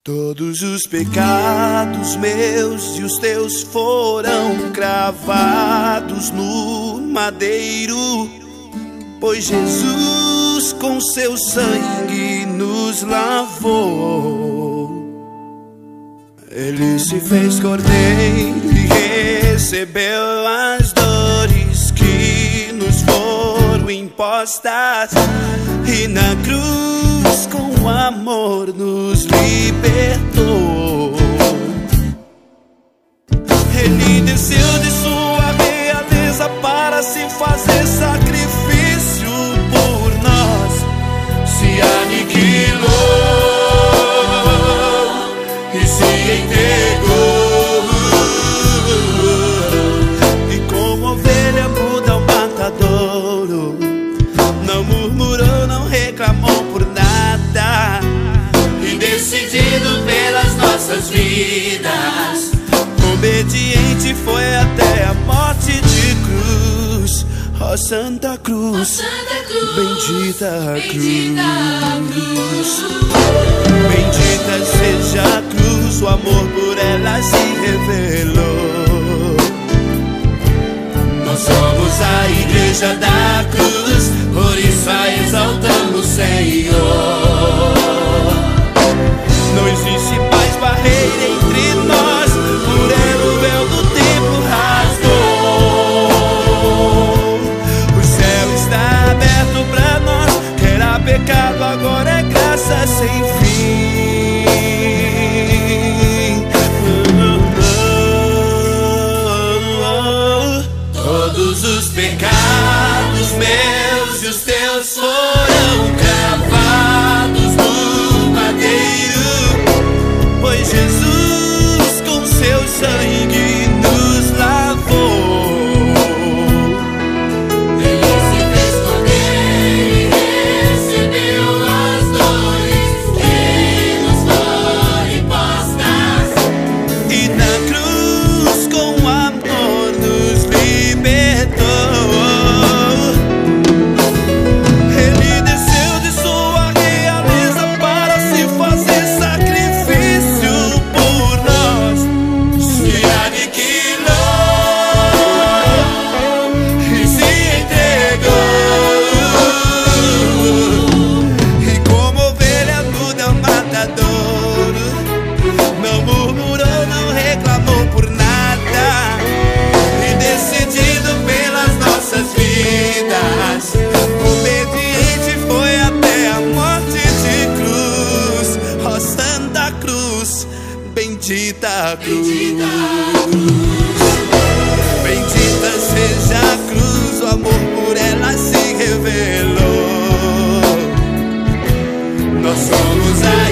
Todos os pecados meus e os teus foram cravados no madeiro, pois Jesus com seu sangue nos lavou. Ele se fez cordeiro e recebeu as dores que nos foram impostas, e na cruz com amor nos libertou. Ele desceu de sua realeza para se fazer sacrifício por nós, se aniquilou e se entregou, e como ovelha muda ao matadouro, não murmurou, não reclamou por nada, e decidido pelas nossas vidas, obediente foi até a morte de cruz. Ó Santa Cruz, bendita cruz, bendita seja a cruz, o amor por ela se revelou. Nós somos a igreja da cruz, por isso a exaltamos, Senhor. Não existe mais barreira entre nós, por ela o véu do tempo rasgou. O céu está aberto pra nós, que era pecado, agora é graça sem fim. Todos os pecados meus e os teus foram cravados no madeiro, pois Jesus com seu sangue nos lavou. Ele se fez cordeiro e recebeu as dores que nos foram impostas, e na cruz com amor nos libertou. Ele desceu de sua realeza para se fazer sacrifício por nós, se aniquilou e se entregou, e como ovelha muda ao matadouro, não murmurou, não reclamou por nada, e decidido pelas nossas vidas, obediente foi até a morte de cruz. Ó Santa Cruz, bendita cruz, bendita seja a cruz, o amor por ela se revelou. Nós somos a